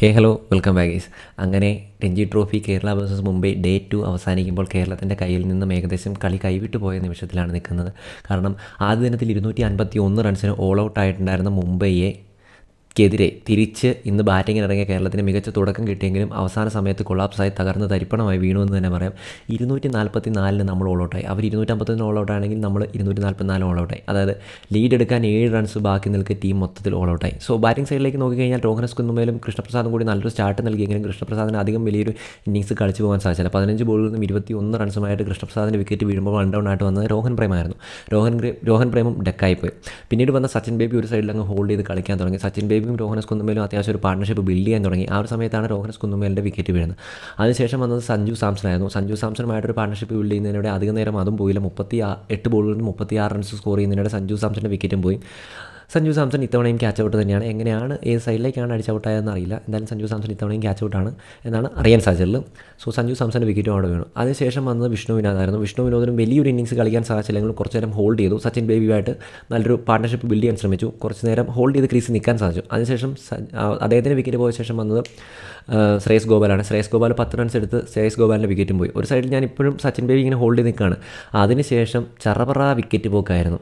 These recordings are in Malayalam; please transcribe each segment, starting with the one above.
Hello welcome back guys. അങ്ങനെ Ranji trophy Kerala versus Mumbai day 2 അവസാനിക്കുമ്പോൾ കേരളത്തിൻ്റെ കയ്യിൽ നിന്നും ഏകദേശം കളി കൈവിട്ടു പോയ നിമിഷത്തിലാണ് നിൽക്കുന്നത്. കാരണം ആദ്യ ദിനത്തിൽ 251 റൺസിന് ഓൾ ഔട്ട് ആയിട്ടുണ്ടായിരുന്ന മുംബൈയെക്കെതിരെ തിരിച്ച് ഇന്ന് ബാറ്റിങ്ങിന് ഇറങ്ങിയ കേരളത്തിന് മികച്ച തുടക്കം കിട്ടിയെങ്കിലും അവസാന സമയത്ത് കൊളാപ്സായി തകർന്ന് തരിപ്പണമായി വീണു എന്ന് തന്നെ പറയാം. 244 നമ്മൾ ഓൾ ഔട്ടായി. അവർ 251 ഓൾ ഔട്ടാണെങ്കിൽ നമ്മൾ 244 ഓൾ ഔട്ടായി. അതായത് ലീഡ് എടുക്കാൻ 7 റൺസ് ബാക്കി നിൽക്കെ ടീം മൊത്തത്തിൽ ഓൾ ഔട്ടായി. സോ ബാറ്റിംഗ് സൈഡിലേക്ക് നോക്കിക്കഴിഞ്ഞാൽ രോഹൻ കുന്നുമേലും കൃഷ്ണപ്രസാദും കൂടി നല്ലൊരു സ്റ്റാർട്ട് നൽകിയെങ്കിലും കൃഷ്ണപ്രസാദിന് അധികം വലിയൊരു ഇന്നിങ്സ് കളിച്ചു പോകാൻ സാധിച്ചില്ല. 15 ബോളിൽ നിന്നും 21 റൺസുമായിട്ട് കൃഷ്ണപ്രസാദിൻ്റെ വിക്കറ്റ് വീഴുമ്പോൾ വൺ ഡൗൺ ആയിട്ട് വന്നത് രോഹൻ പ്രേമായിരുന്നു. രോഹൻ പ്രേമും ഡെക്കായിപ്പോയി. പിന്നീട് വന്ന സച്ചിൻ ബേബി ഒരു സൈഡിൽ അങ്ങ് ഹോൾഡ് ചെയ്ത് കളിക്കാൻ തുടങ്ങി. സച്ചിൻ ബേബിയും രോഹൻ കുന്നുമേലും അത്യാവശ്യം ഒരു പാർട്ണർഷിപ്പ് ബിൽഡ് ചെയ്യാൻ തുടങ്ങി. ആ ഒരു സമയത്താണ് രോഹൻ കുന്നുമേലിൻ്റെ വിക്കറ്റ് വീഴുന്നത്. അതിനുശേഷം വന്നത് സഞ്ജു സാംസൺ ആയിരുന്നു. സഞ്ജു സാംസണുമായിട്ടൊരു പാർട്ണർഷിപ്പ് ബിൽഡ് ചെയ്യുന്നതിനിടെ അധികം നേരം അതും പോയില്ല. 38 ബോളുകളിൽ 36 റൺസ് സ്കോർ ചെയ്യുന്നതിനിടെ സഞ്ജു സാംസൻ്റെ വിക്കറ്റും പോയി. സഞ്ജു സാംസൺ ഇത്തവണയും ക്യാച്ച് ഔട്ട് തന്നെയാണ്. എങ്ങനെയാണ് ഏത് സൈഡിലേക്കാണ് അടിച്ച് ഔട്ടായതെന്ന് അറിയില്ല. എന്തായാലും സഞ്ജു സാംസൺ ഇത്തവണയും ക്യാച്ച് ഔട്ടാണ് എന്നാണ് അറിയാൻ സാധിച്ചത്. സോ സഞ്ജു സാംസൻ്റെ വിക്കറ്റും അവിടെ വീണു. അതിനുശേഷം വന്നത് വിഷ്ണു വിനോദായിരുന്നു. വിഷ്ണു വിനോദിനും വലിയൊരു ഇന്നിങ്സ് കളിക്കാൻ സാധിച്ചില്ലെങ്കിൽ കുറച്ച് നേരം ഹോൾഡ് ചെയ്തു. സച്ചിൻ ബേബിയുമായിട്ട് നല്ലൊരു പാർട്ണർഷിപ്പ് ബിൽഡ് ചെയ്യാൻ ശ്രമിച്ചു. കുറച്ച് നേരം ഹോൾഡ് ചെയ്ത് ക്രീസിൽ നിൽക്കാൻ സാധിച്ചു. അതിനുശേഷം അദ്ദേഹത്തിന് വിക്കറ്റ് പോയ ശേഷം വന്നത് ശ്രേയസ് ഗോപാലാണ്. ശ്രേയസ് ഗോപാൽ 10 റൺസ് എടുത്ത് ശ്രേയസ് ഗോപാലിൻ്റെ വിക്കറ്റും പോയി. ഒരു സൈഡിൽ ഞാൻ ഇപ്പോഴും സച്ചിൻ ബേബി ഇങ്ങനെ ഹോൾഡ് ചെയ്ത് നിൽക്കുകയാണ്. അതിനുശേഷം ചറപറ വിക്കറ്റ് പോക്കായിരുന്നു.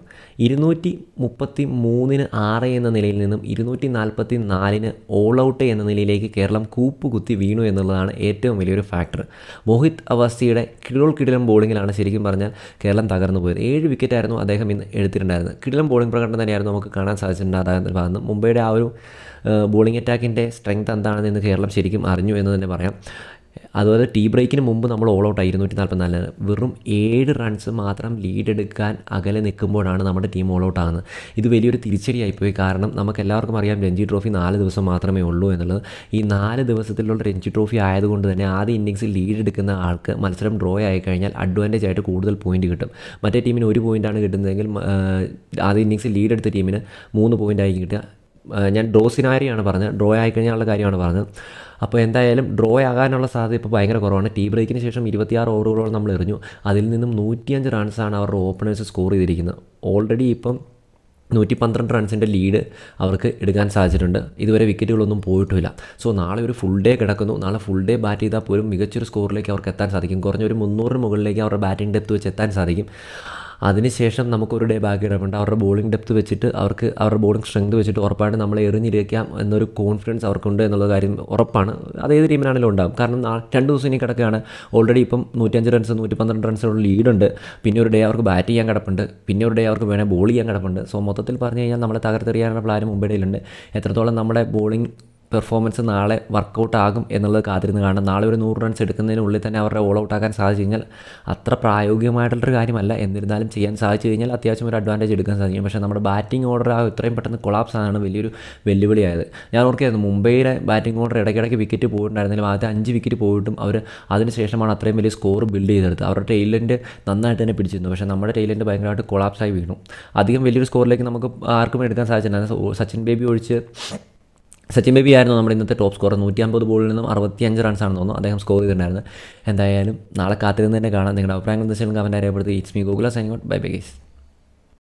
233-6 എന്ന നിലയിൽ നിന്നും 244 ഓൾ ഔട്ട് എന്ന നിലയിലേക്ക് കേരളം കൂപ്പുകുത്തി വീണു എന്നുള്ളതാണ് ഏറ്റവും വലിയൊരു ഫാക്ടർ. മോഹിത് അവസ്ഥയുടെ കിടിലം ബോളിങ്ങിലാണ് ശരിക്കും പറഞ്ഞാൽ കേരളം തകർന്നു പോയത്. 7 വിക്കറ്റായിരുന്നു അദ്ദേഹം ഇന്ന് എടുത്തിട്ടുണ്ടായിരുന്നത്. കിടിലം ബോളിംഗ് പ്രകടനം തന്നെയായിരുന്നു നമുക്ക് കാണാൻ സാധിച്ചിട്ടുണ്ട്. അതായത് ഭാഗത്ത് മുംബൈയുടെ ആ ഒരു ബോളിംഗ് അറ്റാക്കിൻ്റെ സ്ട്രെങ്ത് എന്താണെന്ന് കേരളം ശരിക്കും അറിഞ്ഞു എന്ന് തന്നെ പറയാം. അതുപോലെ ടീ ബ്രേക്കിന് മുമ്പ് നമ്മൾ ഓൾ ഔട്ടായി 244. വെറും 7 റൺസ് മാത്രം ലീഡ് എടുക്കാൻ അകലെ നിൽക്കുമ്പോഴാണ് നമ്മുടെ ടീം ഓൾ ഔട്ട് ആകുന്നത്. ഇത് വലിയൊരു തിരിച്ചടിയായിപ്പോയി. കാരണം നമുക്കെല്ലാവർക്കും അറിയാം രഞ്ജി ട്രോഫി 4 ദിവസം മാത്രമേ ഉള്ളൂ എന്നുള്ളത്. ഈ 4 ദിവസത്തിലുള്ള രഞ്ജി ട്രോഫി ആയതുകൊണ്ട് തന്നെ ആദ്യ ഇന്നിങ്സിൽ ലീഡ് എടുക്കുന്ന ആൾക്ക് മത്സരം ഡ്രോ ആയി കഴിഞ്ഞാൽ അഡ്വാൻറ്റേജ് ആയിട്ട് കൂടുതൽ പോയിന്റ് കിട്ടും. മറ്റേ ടീമിന് 1 പോയിൻ്റാണ് കിട്ടുന്നതെങ്കിൽ ആദ്യ ഇന്നിങ്സിൽ ലീഡ് എടുത്ത ടീമിന് 3 പോയിൻ്റായി കിട്ടുക. ഞാൻ ഡ്രോ സിനാരിയാണ് പറഞ്ഞത്. ഡ്രോ ആയിക്കഴിഞ്ഞാലുള്ള കാര്യമാണ് പറഞ്ഞത്. അപ്പോൾ എന്തായാലും ഡ്രോ ആകാനുള്ള സാധ്യത ഇപ്പോൾ ഭയങ്കര കുറവാണ്. ടീ ബ്രേക്കിന് ശേഷം 26 ഓവറുകളോളം നമ്മൾ എറിഞ്ഞു. അതിൽ നിന്നും 105 റൺസാണ് അവരുടെ ഓപ്പണേഴ്സ് സ്കോർ ചെയ്തിരിക്കുന്നത്. ഓൾറെഡി ഇപ്പം 112 റൺസിൻ്റെ ലീഡ് അവർക്ക് എടുക്കാൻ സാധിച്ചിട്ടുണ്ട്. ഇതുവരെ വിക്കറ്റുകളൊന്നും പോയിട്ടുമില്ല. സോ നാളെ ഒരു ഫുൾ ഡേ കിടക്കുന്നു. നാളെ ഫുൾ ഡേ ബാറ്റ് ചെയ്താൽ പോലും മികച്ചൊരു സ്കോറിലേക്ക് അവർക്ക് എത്താൻ സാധിക്കും. കുറഞ്ഞൊരു 300 മുകളിലേക്ക് അവരുടെ ബാറ്റിംഗ് ഡെപ്ത് വെച്ച് എത്താൻ സാധിക്കും. അതിനുശേഷം നമുക്കൊരു ഡേ ബാക്ക് ഇടപെടേണ്ട. അവരുടെ ബോളിംഗ് ഡെപ്ത് വെച്ചിട്ട് അവരുടെ ബോളിംഗ് സ്ട്രെങ്ത് വെച്ചിട്ട് ഉറപ്പായിട്ട് നമ്മളെ എറിഞ്ഞിരിക്കാം എന്നൊരു കോൺഫിഡൻസ് അവർക്കുണ്ട് എന്നുള്ള കാര്യം ഉറപ്പാണ്. അതേത് ടീമിനാണെങ്കിലും ഉണ്ടാകും. കാരണം 2 ദിവസം ഇനി കിടക്കുകയാണ്. ഓൾറെഡി ഇപ്പം 105 റൺസ് 112 റൺസിനുള്ള ലീഡുണ്ട്. പിന്നെ ഒരു ഡേ അവർക്ക് ബാറ്റ് ചെയ്യാൻ കിടപ്പുണ്ട്. പിന്നെ ഒരു ഡേ അവർക്ക് വേണേൽ ബോൾ ചെയ്യാൻ കിടപ്പുണ്ട്. സോ മൊത്തത്തിൽ പറഞ്ഞു കഴിഞ്ഞാൽ നമ്മളെ തകർത്തെറിയാനുള്ള പ്ലാനും മുംബൈയിലുണ്ട്. എത്രത്തോളം നമ്മുടെ ബോളിംഗ് പെർഫോമൻസ് നാളെ വർക്കൗട്ട് ആകും എന്നുള്ളത് കാത്തിരുന്ന് കാണാം. നാളെ ഒരു 100 റൺസ് എടുക്കുന്നതിനുള്ളിൽ തന്നെ അവരുടെ ഓൾ ഔട്ട് ആക്കാൻ സാധിച്ചു കഴിഞ്ഞാൽ അത്ര പ്രായോഗികമായിട്ടുള്ളൊരു കാര്യമല്ല. എന്നിരുന്നാലും ചെയ്യാൻ സാധിച്ചു കഴിഞ്ഞാൽ അത്യാവശ്യം ഒരു അഡ്വാൻറ്റേജ് എടുക്കാൻ സാധിക്കും. പക്ഷേ നമ്മുടെ ബാറ്റിംഗ് ഓർഡർ ഇത്രയും പെട്ടെന്ന് കൊളാപ്സ് ആണ് വലിയൊരു വെല്ലുവിളിയായത്. ഞാൻ ഓർക്കായിരുന്നു മുംബൈയുടെ ബാറ്റിംഗ് ഓർഡർ ഇടയ്ക്കിടയ്ക്ക് വിക്കറ്റ് പോയിട്ടുണ്ടായിരുന്നെങ്കിലും ആദ്യത്തെ 5 വിക്കറ്റ് പോയിട്ടും അവർ അതിനുശേഷമാണ് അത്രയും വലിയ സ്കോർ ബിൽഡ് ചെയ്തെടുത്തത്. അവരുടെ ടൈലൻറ്റ് നന്നായിട്ട് തന്നെ പിടിച്ചിരുന്നു. പക്ഷേ നമ്മുടെ ടൈലൻറ്റ് ഭയങ്കരമായിട്ട് കൊളാപ്സായി വീണു. അധികം വലിയൊരു സ്കോറിലേക്ക് നമുക്ക് ആർക്കും എടുക്കാൻ സാധിച്ചിട്ടുണ്ടായിരുന്നു. സച്ചിൻ ബേബി ആയിരുന്നു നമ്മുടെ ഇന്നത്തെ ടോപ്പ് സ്കോർ. 150 ബോളിൽ നിന്നും 65 റൺസാണെന്ന് തോന്നുന്നു അദ്ദേഹം സ്കോർ ചെയ്തിട്ടുണ്ടായിരുന്നത്. എന്തായാലും നാളെ കാത്തിരുന്ന് തന്നെ കാണാം. നിങ്ങളുടെ അഭിപ്രായങ്ങൾ എന്താ വെച്ചാൽ കമൻറ്റ് രേഖപ്പെടുത്തി. It's me Gokula signing out. Bye bye guys.